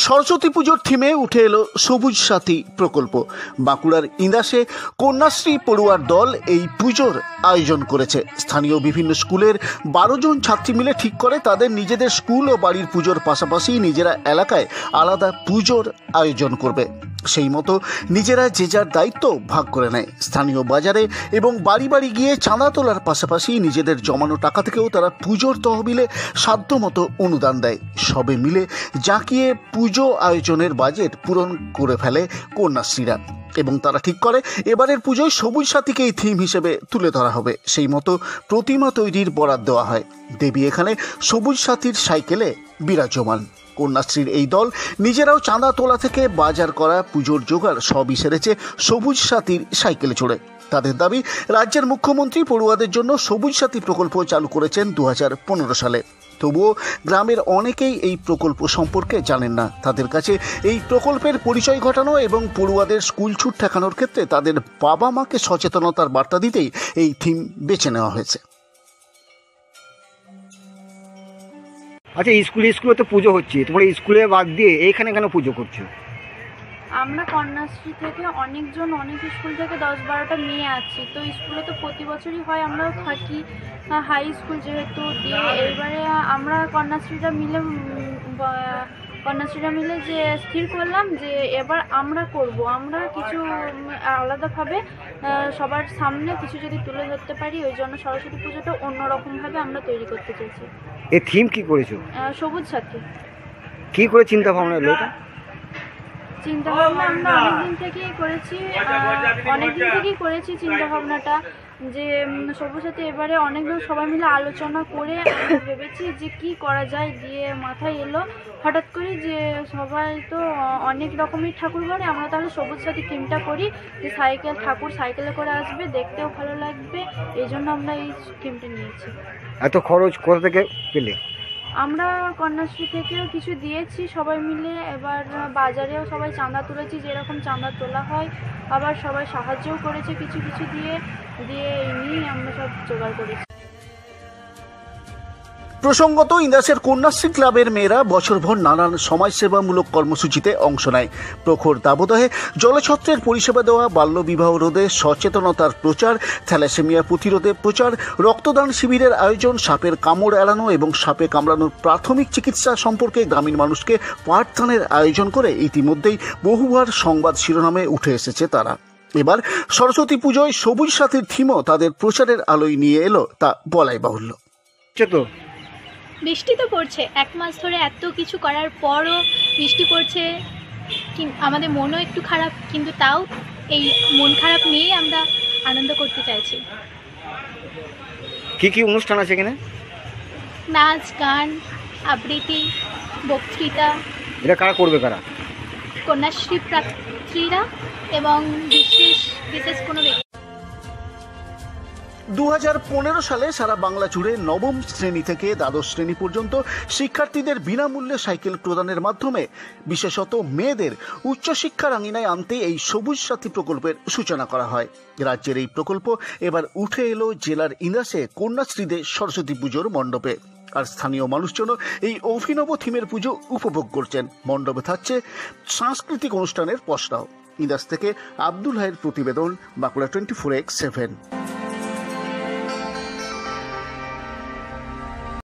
সরস্বতী পুজোর থিমে উঠে এলো সবুজ সাথী প্রকল্প। বাঁকুড়ার ইন্দাসে কন্যাশ্রী পড়ুয়ার দল এই পুজোর আয়োজন করেছে। স্থানীয় বিভিন্ন স্কুলের 12 জন ছাত্রী মিলে ঠিক করে তাদের নিজেদের স্কুল ও বাড়ির পুজোর পাশাপাশি নিজেরা এলাকায় আলাদা পুজোর আয়োজন করবে। সেই মতো নিজেরা যে যার দায়িত্ব ভাগ করে নেয়। স্থানীয় বাজারে এবং বাড়ি বাড়ি গিয়ে চাঁদা তোলার পাশাপাশি নিজেদের জমানো টাকা থেকেও তারা পুজোর তহবিলে সাধ্যমতো অনুদান দেয়। সবে মিলে জাঁকিয়ে পুজো আয়োজনের বাজেট পূরণ করে ফেলে কন্যাশ্রীরা এবং তারা ঠিক করে এবারের পুজোয় সবুজ সাথীকেই থিম হিসেবে তুলে ধরা হবে। সেই মতো প্রতিমা তৈরির বরাদ্দ দেওয়া হয়। দেবী এখানে সবুজ সাথীর সাইকেলে বিরাজমান। কন্যাশ্রীর এই দল নিজেরাও চাঁদা তোলা থেকে বাজার করা পুজোর জোগাড় সবই সেরেছে সবুজ সাথীর সাইকেলে চড়ে। তাদের দাবি, রাজ্যের মুখ্যমন্ত্রী পড়ুয়াদের জন্য সবুজ সাথী প্রকল্প চালু করেছেন 2015 সালে। তবুও গ্রামের অনেকেই এই প্রকল্প সম্পর্কে জানেন না। তাদের কাছে এই প্রকল্পের পরিচয় ঘটানো এবং পড়ুয়াদের স্কুল ছুট ঠেকানোর ক্ষেত্রে তাদের বাবা মাকে সচেতনতার বার্তা দিতেই এই থিম বেছে নেওয়া হয়েছে। আচ্ছা, স্কুলে তো পুজো হচ্ছে, তোমরা স্কুলে বাদ দিয়ে এইখানে কেন পুজো করছো? আমরা কন্যাশ্রী থেকে অনেক স্কুল থেকে 10-12টা মেয়ে আছি। তো স্কুলে তো প্রতি বছরই হয়, আমরাও থাকি হাই স্কুল যেহেতু দিয়ে। এবারে আমরা কন্যাশ্রীরা মিলে যে স্থির করলাম যে এবার আমরা করব, আমরা কিছু আলাদাভাবে সবার সামনে কিছু যদি তুলে ধরতে পারি, ওই জন্য সরস্বতী পুজোটা অন্যরকমভাবে আমরা তৈরি করতে চেয়েছি। এই থিম কি করেছো? সবুজ সাথী। কি করে চিন্তা ভাবনা হলো এটা? চিন্তাভাবনা আমরা অনেকদিন থেকেই করেছি চিন্তাভাবনাটা যে সবুজ সাথী এবারে অনেকজন সবাই মিলে আলোচনা করে আমরা ভেবেছি যে কি করা যায়। দিয়ে মাথায় এলো হঠাৎ করে যে সবাই তো অনেক রকমের ঠাকুর করে, আমরা তাহলে সবুজ সাথী থিমটা করি যে ঠাকুর সাইকেলে করে আসবে, দেখতেও ভালো লাগবে। এই জন্য আমরা এই থিমটা নিয়েছি। এত খরচ কোথা থেকে পেলে? আমরা কন্যাশ্রী থেকেও কিছু দিয়েছি সবাই মিলে, এবার বাজারেও সবাই চাঁদা তুলেছি যেরকম চাঁদা তোলা হয়, আবার সবাই সাহায্যও করেছে কিছু দিয়ে এই নিয়েই আমরা সব জোগাড় করেছি। প্রসঙ্গত, ইন্দাসের কন্যাশ্রী ক্লাবের মেয়েরা বছরভর নানান সমাজসেবামূলক কর্মসূচিতে অংশ নেয়। প্রখর দাবদাহে জলছত্রের পরিষেবা দেওয়া, বাল্যবিবাহ রোধে সচেতনতার প্রচার, থ্যালাসেমিয়া প্রতিরোধে প্রচার, রক্তদান শিবিরের আয়োজন, সাপের কামড় এড়ানো এবং সাপে কামড়ানোর প্রাথমিক চিকিৎসা সম্পর্কে গ্রামীণ মানুষকে পাঠদানের আয়োজন করে ইতিমধ্যেই বহুবার সংবাদ শিরোনামে উঠে এসেছে তারা। এবার সরস্বতী পুজোয় সবুজ সাথীর থিমও তাদের প্রচারের আলোয় নিয়ে এলো, তা বলাই বাহুল্য। বৃষ্টি তো পড়ছে, 1 মাস ধরে এত কিছু করার পরও বৃষ্টি পড়ছে, আমাদের মনও একটু খারাপ, কিন্তু তাও এই মন খারাপ নিয়েই আমরা আনন্দ করতে চাইছি। কি অনুষ্ঠান আছে এখানে? নাচ, গান, আবৃত্তি, বক্তৃতা। এটা কারা করবে? কন্যাশ্রী প্রার্থীরা এবং বিশেষ কোনো ব্যক্তি। 2015 সালে সারা বাংলা জুড়ে নবম শ্রেণী থেকে দ্বাদশ শ্রেণী পর্যন্ত শিক্ষার্থীদের বিনামূল্যে সাইকেল প্রদানের মাধ্যমে বিশেষত মেয়েদের উচ্চশিক্ষার আঙিনায় আনতে এই সবুজ সাথী প্রকল্পের সূচনা করা হয়। রাজ্যের এই প্রকল্প এবার উঠে এলো জেলার ইন্দাসে কন্যাশ্রীদের সরস্বতী পুজোর মণ্ডপে। আর স্থানীয় মানুষজনও এই অভিনব থিমের পুজো উপভোগ করছেন। মণ্ডপে থাকছে সাংস্কৃতিক অনুষ্ঠানের পসরাও। ইন্দাস থেকে আব্দুল হাইয়ের প্রতিবেদন, বাঁকুড়া 24x7।